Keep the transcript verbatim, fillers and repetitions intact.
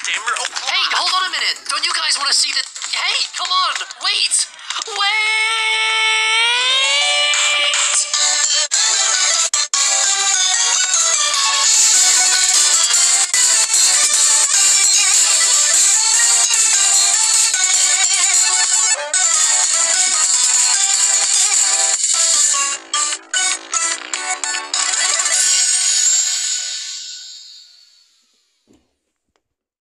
stammer. Oh, Hey, hold on a minute. Don't you guys want to see the... Hey, come on. Wait. Wait.